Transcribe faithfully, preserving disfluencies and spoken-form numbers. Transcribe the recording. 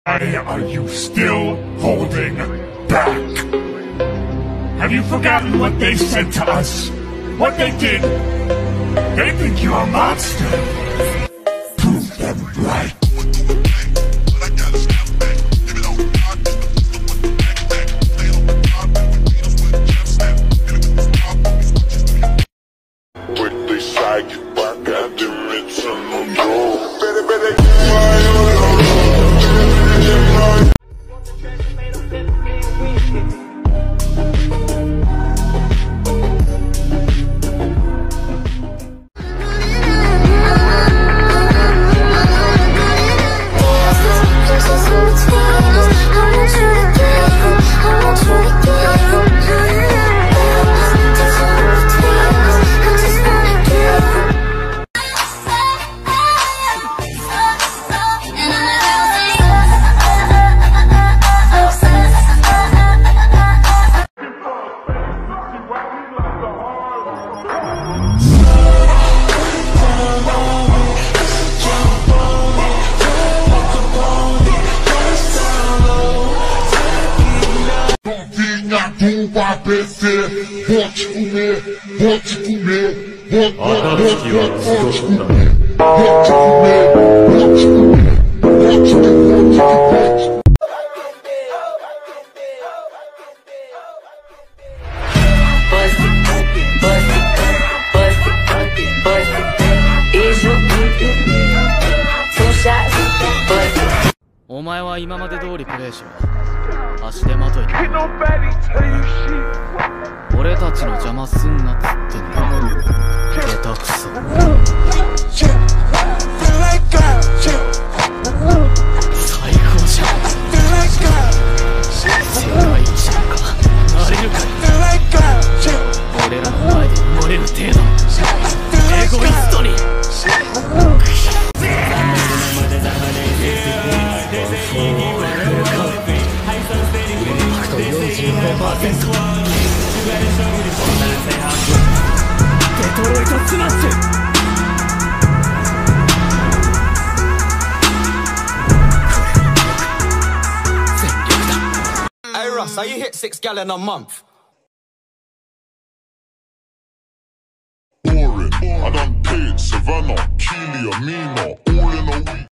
Why are you still holding back? Have you forgotten what they said to us? What they did? They think you're a monster. Prove them right. Quickly side you back at the return on road. Vai perder, vou te comer, vou te comer, vou, vou, vou, vou, vou te comer, vou te comer, vou te comer, vou te comer, vou te comer. Bust it, bust it, bust it, bust it, bust it. Is you two shots? Bust it. お前は今まで通りプレイしろ。足手まといに俺たちの邪魔すんなっつってんだ。下手くそ最高じゃん。世界一なんかなれるかい。俺らの前で埋もれる程度エゴイストにデトロイトスマッシュ。 Hey Russ, how you hit six gallon a month? Boring. I done paid Savannah, Keely, Amina, all in a week.